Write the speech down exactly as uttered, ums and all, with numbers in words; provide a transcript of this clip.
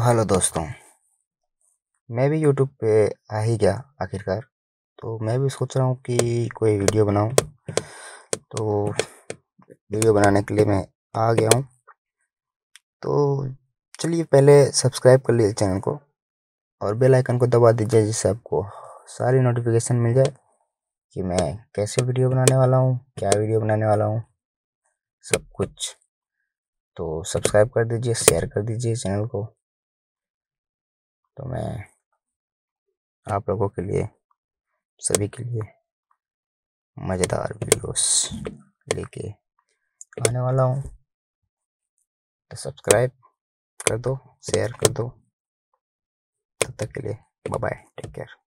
तो हेलो दोस्तों, मैं भी यूट्यूब पे आ ही गया आखिरकार। तो मैं भी सोच रहा हूँ कि कोई वीडियो बनाऊँ। तो वीडियो बनाने के लिए मैं आ गया हूँ। तो चलिए पहले सब्सक्राइब कर लीजिए चैनल को और बेल आइकन को दबा दीजिए, जिससे आपको सारी नोटिफिकेशन मिल जाए कि मैं कैसे वीडियो बनाने वाला हूँ, क्या वीडियो बनाने वाला हूँ, सब कुछ। तो सब्सक्राइब कर दीजिए, शेयर कर दीजिए चैनल को। तो मैं आप लोगों के लिए, सभी के लिए मज़ेदार वीडियोस लेके आने वाला हूँ। तो सब्सक्राइब कर दो, शेयर कर दो। तब तक के लिए बाय बाय, टेक केयर।